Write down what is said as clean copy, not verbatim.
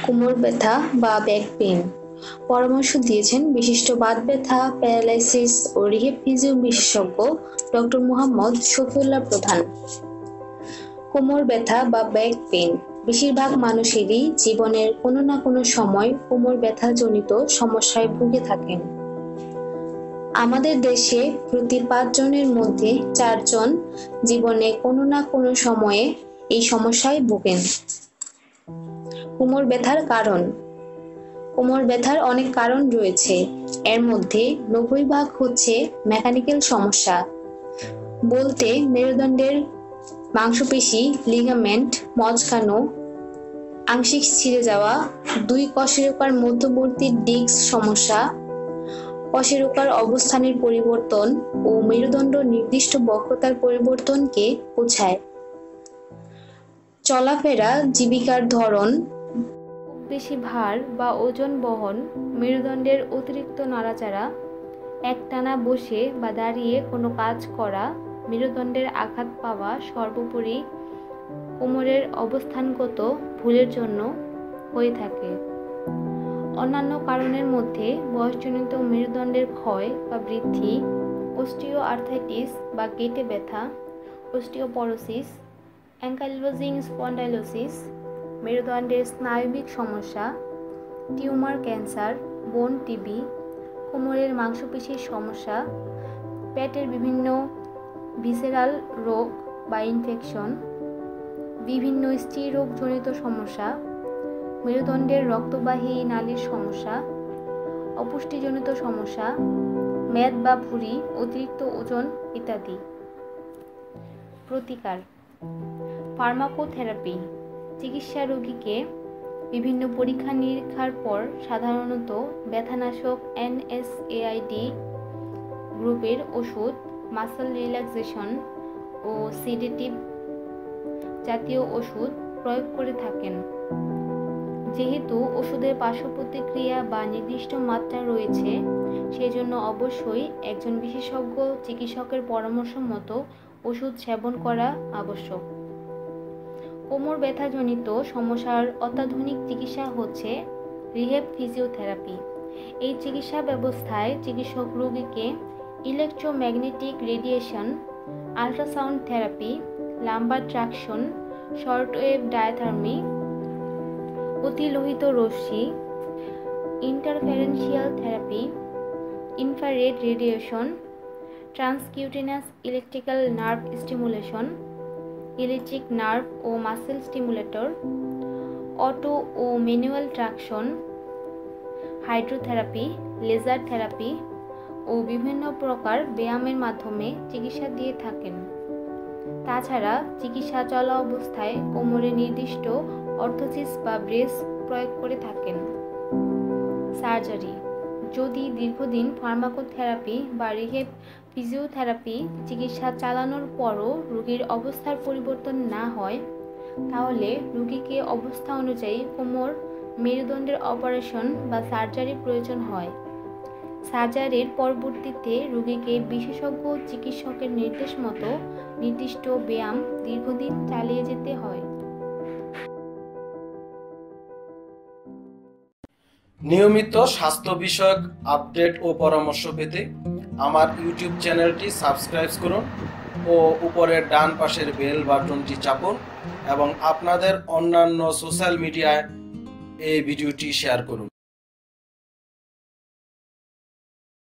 কোমর ব্যথা বা ব্যাক পেইন পরামর্শ দিয়েছেন বিশিষ্ট বাত ব্যথা, প্যারালাইসিস ও রিহেব ফিজিও বিশেষজ্ঞ ডক্টর মোহাম্মদ শফিউল্লাহ প্রধান। কোমর ব্যথা বা ব্যাক পেইন বেশিরভাগ মানুষেরই জীবনের কোনো না কোনো সময় কোমর ব্যথা জনিত সমস্যায় ভুগে থাকেন। আমাদের দেশে প্রতি 5 জনের মধ্যে 4 জন জীবনে কোনো না কোনো সময়ে এই সমস্যায় ভোগেন। কোমর ব্যথার কারণ। কোমর ব্যথার অনেক কারণ রয়েছে, এর মধ্যে 90% হচ্ছে মেকানিক্যাল সমস্যা, বলতে মেরুদণ্ডের মাংসপেশি, লিগামেন্ট মচকানো, আংশিক ছিঁড়ে যাওয়া, 2 কশেরুকার মধ্যবর্তী ডিস্ক সমস্যা, কশেরুকার অবস্থানের পরিবর্তন ও মেরুদণ্ড নির্দিষ্ট বক্রতার পরিবর্তনকে বোঝায়। চলাফেরা, জীবিকার ধরন, খুব বেশি ভার বা ওজন বহন, মেরুদণ্ডের অতিরিক্ত নাড়াচাড়া, একটানা বসে বা দাঁড়িয়ে কোনো কাজ করা, মেরুদণ্ডের আঘাত পাওয়া, সর্বোপরি কোমরের অবস্থানগত ভুলের জন্য হয়ে থাকে। অন্যান্য কারণের মধ্যে বয়সজনিত মেরুদণ্ডের ক্ষয় বা বৃদ্ধি, অস্টিওআর্থ্রাইটিস বা গেটে ব্যথা, অস্টিওপরোসিস, অ্যাঙ্কাইলোজিং স্পন্ডাইলোসিস, মেরুদণ্ডের স্নায়বিক সমস্যা, টিউমার ক্যান্সার, বোন টিবি, কোমরের মাংসপেশির সমস্যা, পেটের বিভিন্ন ভিসেরাল রোগ বা ইনফেকশন, বিভিন্ন স্ত্রীরোগজনিত সমস্যা, মেরুদণ্ডের রক্তবাহী নালীর সমস্যা, অপুষ্টিজনিত সমস্যা, মেদ বা ভুঁড়ি, অতিরিক্ত ওজন ইত্যাদি। প্রতিকার। ফার্মাকোথেরাপি চিকিৎসা রোগীকে বিভিন্ন পরীক্ষা নিরীক্ষার পর সাধারণত ব্যথানাশক NSAID গ্রুপের ওষুধ, মাসল রিল্যাক্সেশন ও সিডেটিভ জাতীয় ওষুধ প্রয়োগ করে থাকেন। যেহেতু ওষুধের পার্শ্ব প্রতিক্রিয়া বা নির্দিষ্ট মাত্রা রয়েছে, সেজন্য অবশ্যই একজন বিশেষজ্ঞ চিকিৎসকের পরামর্শ মতো ওষুধ সেবন করা আবশ্যক। কোমর ব্যথাজনিত সমস্যার অত্যাধুনিক চিকিৎসা হচ্ছে রিহেব ফিজিওথেরাপি। এই চিকিৎসা ব্যবস্থায় চিকিৎসক রোগীকে electromagnetic radiation, ultrasound therapy, lumbar traction, shortwave diathermy, অতিলোহিত রশ্মি, interferential therapy, infrared radiation, transcutaneous electrical nerve stimulation, electric nerve ও মাসেল স্টিমুলেটর, অটো ও manual traction, hydrotherapy, laser therapy ও বিভিন্ন প্রকার ব্যায়ামের মাধ্যমে চিকিৎসা দিয়ে থাকেন। তাছাড়া চিকিৎসা চলা অবস্থায় কোমরে নির্দিষ্ট অর্থোসিস বা ব্রেস প্রয়োগ করে থাকেন। সার্জারি। যদি দীর্ঘদিন ফার্মাকোথেরাপি বা রিহেব ফিজিওথেরাপি চিকিৎসা চালানোর পরও রোগীর অবস্থার পরিবর্তন না হয়, তাহলে রোগীকে অবস্থা অনুযায়ী কোমর মেরুদণ্ডের অপারেশন বা সার্জারির প্রয়োজন হয়। সার্জারির পরবর্তীতে রোগীকে বিশেষজ্ঞ চিকিৎসকের নির্দেশ মতো নির্দিষ্ট ব্যায়াম দীর্ঘদিন চালিয়ে যেতে হয়। নিয়মিত স্বাস্থ্য বিষয়ক আপডেট ও পরামর্শ পেতে আমার ইউটিউব চ্যানেলটি সাবস্ক্রাইব করুন ও উপরের ডান পাশের বেল বাটনটি চাপুন এবং আপনাদের অন্যান্য সোশ্যাল মিডিয়ায় এই ভিডিওটি শেয়ার করুন।